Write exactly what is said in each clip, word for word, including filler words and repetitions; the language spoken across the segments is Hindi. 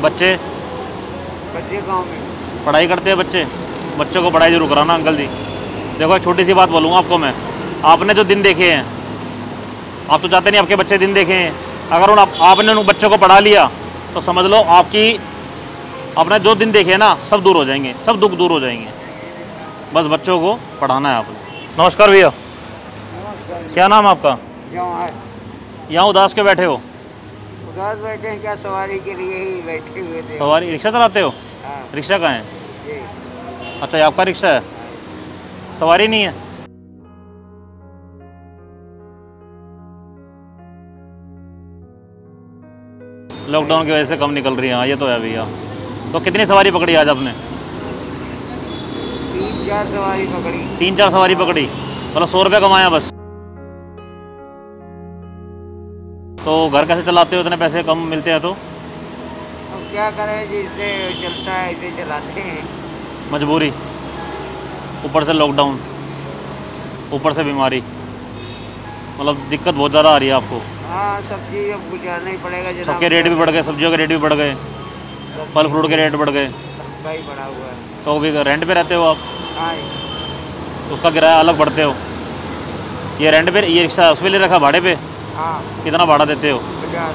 बच्चे बच्चे गांव में पढ़ाई करते हैं। बच्चे बच्चों को पढ़ाई जरूर कराना अंकल जी। देखो एक छोटी सी बात बोलूँगा आपको मैं, आपने जो दिन देखे हैं, आप तो चाहते नहीं आपके बच्चे दिन देखे हैं। अगर उन आप, आपने उन बच्चों को पढ़ा लिया तो समझ लो आपकी आपने जो दिन देखे हैं ना सब दूर हो जाएंगे, सब दुख दूर हो जाएंगे। बस बच्चों को पढ़ाना है आपने। नमस्कार भैया, क्या नाम आपका? यहाँ उदास के बैठे हो? उदास बैठे हैं क्या? सवारी के लिए ही बैठे हुए थे। सवारी रिक्शा चलाते हो? हाँ। रिक्शा कहाँ है? ये अच्छा ये आपका रिक्शा है, सवारी नहीं है? लॉकडाउन की वजह से कम निकल रही है। हाँ ये तो है भैया। तो कितनी सवारी पकड़ी आज आपने? तीन चार सवारी पकड़ी। तीन चार सवारी पकड़ी, मतलब सौ रुपये कमाया बस। तो घर कैसे चलाते हो, इतने पैसे कम मिलते हैं तो? अब क्या करें, जिससे चलता है इसे चलाते हैं। मजबूरी, ऊपर से लॉकडाउन, ऊपर से बीमारी, मतलब दिक्कत बहुत ज़्यादा आ रही है आपको। हाँ, सब्जी अब गुजारना ही पड़ेगा जनाब। सबके रेट भी बढ़ गए, सब्जियों के रेट भी बढ़ गए, फल फ्रूट के रेट बढ़ गए। सबका ही बढ़ा हुआ है। तो अभी रेंट पे रहते हो आप? हाँ, उसका किराया अलग भरते हो। ये रेंट पे, ये रिक्शा उस पर ले रखा भाड़े पे? हाँ, कितना भाड़ा देते हो? पचास।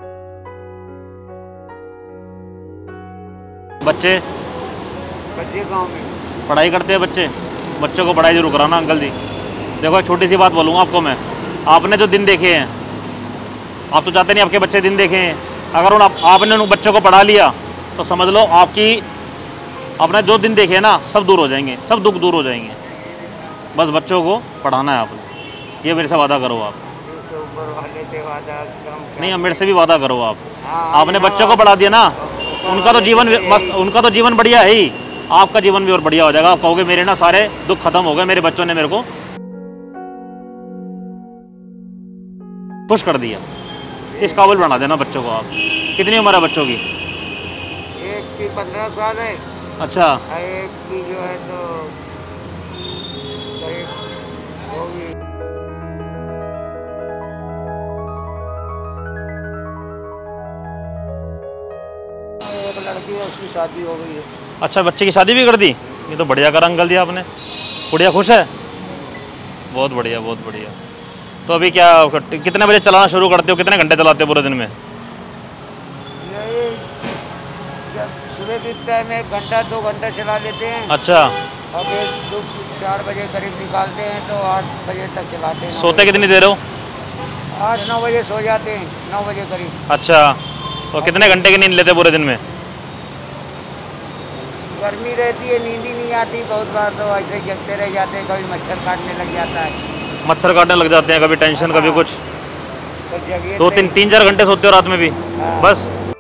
बच्चे बच्चे गांव में पढ़ाई करते हैं। बच्चे बच्चों को पढ़ाई जरूर कराना अंकल जी। देखो एक छोटी सी बात बोलूँगा आपको मैं, आपने जो दिन देखे हैं, आप तो चाहते नहीं आपके बच्चे दिन देखे हैं। अगर उन आप, आपने उन बच्चों को पढ़ा लिया तो समझ लो आपकी आपने जो दिन देखे हैं ना सब दूर हो जाएंगे, सब दुख दूर हो जाएंगे। बस बच्चों को पढ़ाना है आपने, ये मेरे से वादा करो आप। इससे ऊपर वाले से वादा कम नहीं, अब मेरे से भी वादा करो आप। हाँ, आपने बच्चों को पढ़ा दिया ना, उनका तो जीवन मस्त, उनका तो जीवन बढ़िया है ही, आपका जीवन भी और बढ़िया हो जाएगा। आप कहोगे मेरे ना सारे दुख खत्म हो गए, मेरे बच्चों ने मेरे को खुश कर दिया। इस काबिल बना देना बच्चों को आप। कितनी उम्र है बच्चों की? एक की पंद्रह साल है। अच्छा, एक की जो है तो करीब होगी। एक लड़की है, उसकी शादी हो गई है। अच्छा बच्चे की शादी भी कर दी? ये तो बढ़िया करा अंकल जी आपने। गुड़िया खुश है? बहुत बढ़िया, बहुत बढ़िया। तो अभी क्या कितने बजे चलाना शुरू करते हो, कितने घंटे चलाते हो पूरे दिन में? यही जब सुबह के टाइम में एक घंटा दो घंटा चला लेते हैं। अच्छा, अब एक दो चार बजे करीब निकालते हैं तो आठ बजे तक चलाते हैं। सोते कितनी देर हो? आठ नौ बजे सो जाते हैं, नौ बजे करीब। अच्छा, तो कितने घंटे की नींद लेते पूरे दिन में? गर्मी रहती है, नींद ही नहीं आती। बहुत बार तो ऐसे जगते रह जाते हैं, कभी मच्छर काटने लग जाता है। मच्छर काटने लग जाते हैं, कभी टेंशन कभी कुछ। तो जगह दो तीन तीन चार घंटे सोते हो रात में भी? हाँ। बस।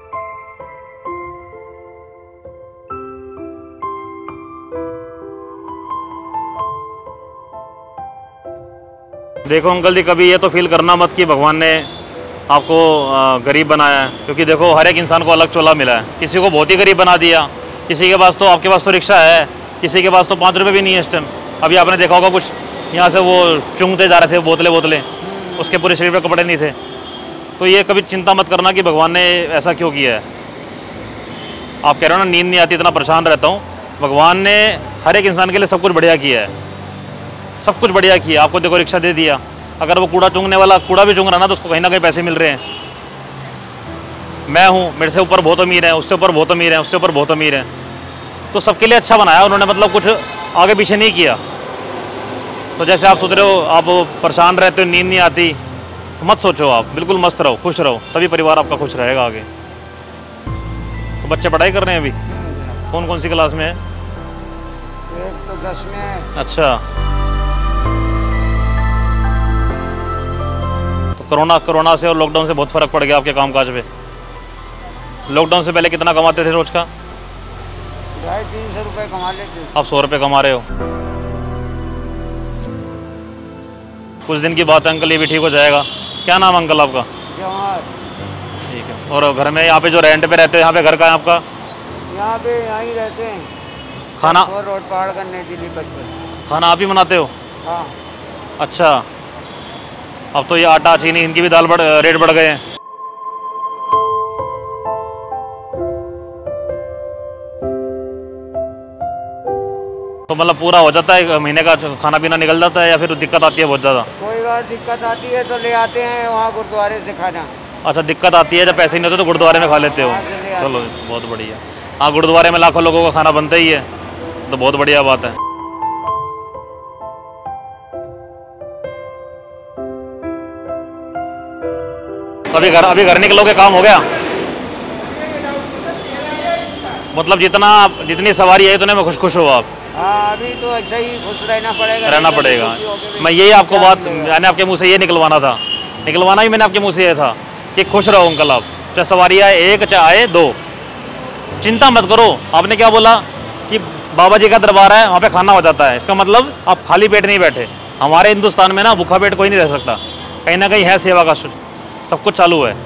देखो अंकल जी, कभी ये तो फील करना मत कि भगवान ने आपको गरीब बनाया है, क्योंकि देखो हर एक इंसान को अलग चोला मिला है। किसी को बहुत ही गरीब बना दिया, किसी के पास तो, आपके पास तो रिक्शा है, किसी के पास तो पाँच रुपये भी नहीं है इस टाइम। अभी आपने देखा होगा कुछ यहाँ से वो चुंगते जा रहे थे बोतलें बोतलें, उसके पूरे शरीर पे कपड़े नहीं थे। तो ये कभी चिंता मत करना कि भगवान ने ऐसा क्यों किया है। आप कह रहे हो ना नींद नहीं आती, इतना परेशान रहता हूँ। भगवान ने हर एक इंसान के लिए सब कुछ बढ़िया किया है, सब कुछ बढ़िया किया। आपको देखो रिक्शा दे दिया, अगर वो कूड़ा चुंगने वाला कूड़ा भी चुंग रहा ना तो उसको कहीं ना कहीं पैसे मिल रहे हैं। मैं हूँ, मेरे से ऊपर बहुत अमीर हैं, उससे ऊपर बहुत अमीर हैं, उससे ऊपर बहुत अमीर हैं। तो सबके लिए अच्छा बनाया उन्होंने, मतलब कुछ आगे पीछे नहीं किया। तो जैसे आप सोच रहे हो आप परेशान रहते हो, नींद नहीं आती, तो मत सोचो, आप बिल्कुल मस्त रहो, खुश रहो, तभी परिवार आपका खुश रहेगा आगे। तो बच्चे पढ़ाई कर रहे हैं अभी? कौन कौन सी क्लास में है? एक तो दस में है। अच्छा, तो कोरोना कोरोना से और लॉकडाउन से बहुत फ़र्क पड़ गया आपके कामकाज पे। लॉकडाउन से पहले कितना कमाते थे रोज का? ढाई तीन सौ रुपये कमा लेते। आप सौ रुपये कमा रहे हो। कुछ दिन की बात है अंकल, ये भी ठीक हो जाएगा। क्या नाम अंकल आपका? जवाहर। ठीक है। और घर में यहाँ पे जो रेंट पे रहते हैं, यहाँ पे घर का है आपका? यहाँ पे यहाँ ही रहते हैं। खाना और रोड पहाड़ करने दिल्ली बचपन। खाना आप ही बनाते हो? हाँ। अच्छा, अब तो ये आटा चीनी इनकी भी दाल बढ़ रेट बढ़ गए हैं। तो मतलब पूरा हो जाता है, महीने का खाना पीना निकल जाता है, या फिर दिक्कत आती है बहुत ज़्यादा? कोई बार दिक्कत आती है तो ले आते हैं वहाँ गुरुद्वारे से खाना। अच्छा, दिक्कत आती है जब पैसे नहीं होते तो गुरुद्वारे में खा लेते हो? हाँ, से ले आते चलो बहुत बढ़िया। हाँ, गुरुद्वारे में लाखों लोगों का खाना बनता ही है, तो बहुत बढ़िया बात है। अभी घर अभी घर निकलोगे, काम हो गया? मतलब जितना जितनी सवारी है उतने में खुश खुश हो आप? हाँ, अभी तो ऐसा ही खुश रहना पड़ेगा। रहना पड़ेगा। मैं यही आपको बात, मैंने आपके मुंह से ये निकलवाना था, निकलवाना ही मैंने आपके मुंह से ये था कि खुश रहो अंकल आप, चाहे सवारी आए एक चाहे आए दो, चिंता मत करो। आपने क्या बोला कि बाबा जी का दरबार है, वहाँ पे खाना हो जाता है, इसका मतलब आप खाली पेट नहीं बैठे। हमारे हिंदुस्तान में ना भूखा पेट कोई नहीं रह सकता, कहीं ना कहीं है सेवा का सब कुछ चालू है।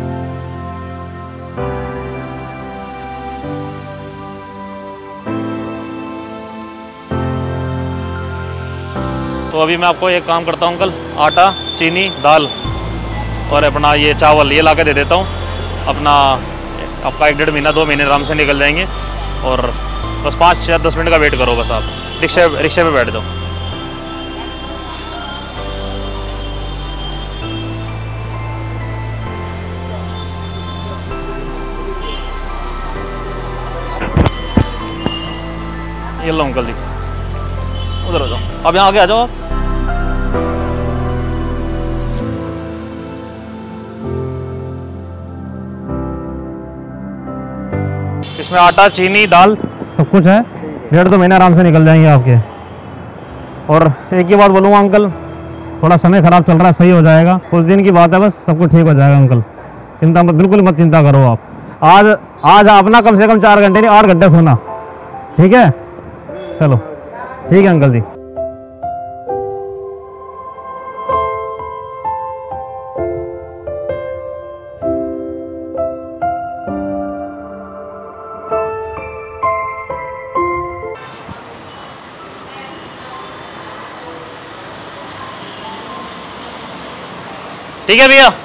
तो अभी मैं आपको एक काम करता हूँ अंकल, आटा, चीनी, दाल और अपना ये चावल ये ला के दे देता हूँ। अपना आपका एक डेढ़ महीना दो महीने आराम से निकल जाएंगे। और बस पाँच या दस मिनट का वेट करो, बस आप रिक्शे रिक्शे पे बैठ जाओ। ये लो अंकल जी, उधर हो जाओ, अब यहाँ आगे आ जाओ आप। इसमें आटा, चीनी, दाल सब कुछ है, डेढ़ दो महीने आराम से निकल जाएंगे आपके। और एक ही बात बोलूँगा अंकल, थोड़ा समय ख़राब चल रहा है, सही हो जाएगा, कुछ दिन की बात है, बस सब कुछ ठीक हो जाएगा अंकल, चिंता मत, बिल्कुल मत चिंता करो आप। आज आज आप ना कम से कम चार घंटे नहीं आठ घंटे सोना, ठीक है? चलो ठीक है अंकल जी। ठीक है भैया,